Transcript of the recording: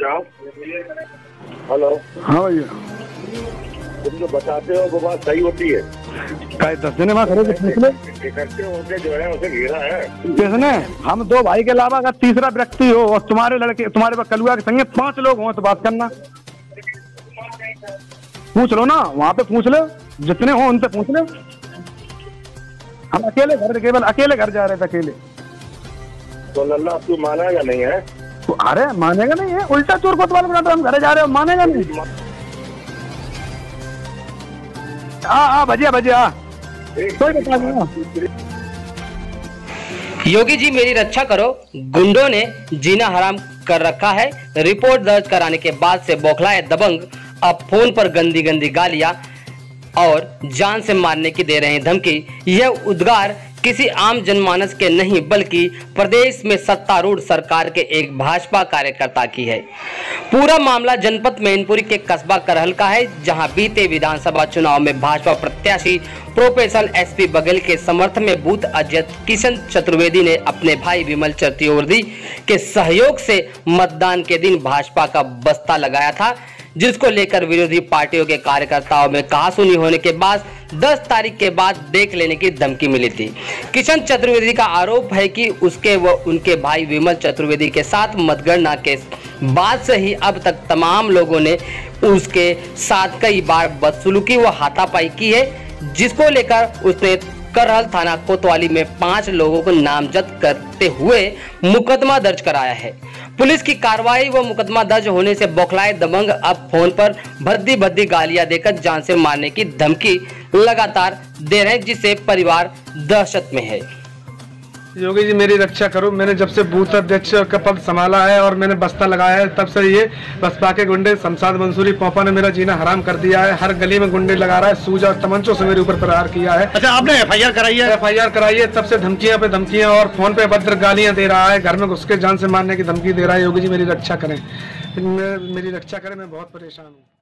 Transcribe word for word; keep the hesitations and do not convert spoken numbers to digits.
जाओ। हेलो। हाँ भैया, तुम जो बताते हो वो बात सही होती है। क्या दस दिन में खड़े थे पिछले इकट्ठे होके जो है उसे घेरा है किसने? हम दो भाई के अलावा अगर तीसरा व्यक्ति हो और तुम्हारे लड़के तुम्हारे पास कलुआ के संगे पांच लोग हों तो बात करना। पूछ लो ना, वहाँ पे पूछ लो, जितने हो उनसे पूछ लो। हम अकेले घर केवल अकेले घर जा रहे थे, अकेले। तो लल्ला तू मानेगा नहीं है? तो अरे मानेगा नहीं है, उल्टा चोर को तुम्हारे बनाते हम घर जा रहे हो, मानेगा नहीं। हाँ हाँ भजिया भजिया कोई बता देना। योगी जी मेरी रक्षा करो, गुंडों ने जीना हराम कर रखा है। रिपोर्ट दर्ज कराने के बाद से बौखलाए दबंग अब फोन पर गंदी गंदी गालियां और जान से मारने की दे रहे हैं धमकी। यह उद्गार किसी आम जनमानस के नहीं बल्कि प्रदेश में सत्तारूढ़ सरकार के एक भाजपा कार्यकर्ता की है। पूरा मामला जनपद मैनपुरी के कस्बा करहल का है, जहां बीते विधानसभा चुनाव में भाजपा प्रत्याशी प्रोफेसर एसपी बघेल के समर्थन में बूथ अध्यक्ष किशन चतुर्वेदी ने अपने भाई विमल चतुर्वेदी के सहयोग से मतदान के दिन भाजपा का बस्ता लगाया था, जिसको लेकर विरोधी पार्टियों के कार्यकर्ताओं में कहासुनी होने के बाद दस तारीख के बाद देख लेने की धमकी मिली थी। किशन चतुर्वेदी का आरोप है कि उसके व उनके भाई विमल चतुर्वेदी के साथ मतगणना के बाद से ही अब तक तमाम लोगों ने उसके साथ कई बार बदसलूकी व हाथापाई की है, जिसको लेकर उसने करहल थाना कोतवाली में पांच लोगों को नामजद करते हुए मुकदमा दर्ज कराया है। पुलिस की कार्रवाई व मुकदमा दर्ज होने से बौखलाए दबंग अब फोन पर भद्दी भद्दी गालियां देकर जान से मारने की धमकी लगातार दे रहे हैं, जिससे परिवार दहशत में है। योगी जी मेरी रक्षा करो, मैंने जब से बूथ अध्यक्ष का पद संभाला है और मैंने बस्ता लगाया है तब से ये बसपा के गुंडे शमशाद मंसूरी पोपा ने मेरा जीना हराम कर दिया है। हर गली में गुंडे लगा रहा है, सूज और तमंचों से मेरे ऊपर प्रहार किया है। अच्छा, आपने एफ आई आर कराई है? एफ आई आर कराई है, तब से धमकियां पे धमकियां और फोन पे भद्र गालियां दे रहा है, घर में घुस के जान से मारने की धमकी दे रहा है। योगी जी मेरी रक्षा करें, मेरी रक्षा करें, मैं बहुत परेशान हूँ।